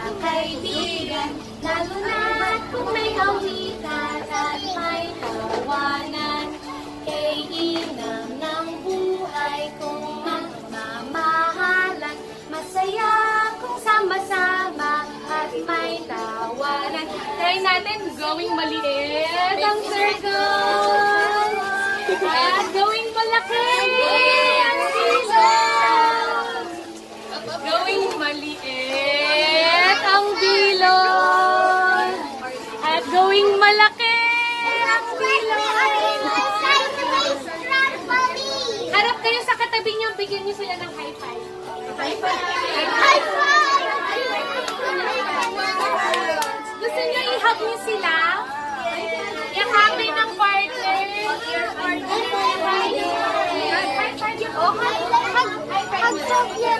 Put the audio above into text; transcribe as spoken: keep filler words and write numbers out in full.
kaibigan, lalo na't kung may kawitan at may tawanan. Kay inang ng buhay kung magmamahalan, masaya kung sama-sama at may tawanan. Try natin gawing maliit ang circle at gawing malaki ang bilog. Gawing maliit ang bilog at gawing malaki ang bilog. Harap kayo sa katabi niyo, bigyan niyo sila ng high five. High five! High five! Gusto niyo i-hug niyo sila? Yakapin ng partner. High five! High five! Oh, hug! Hug! Hug!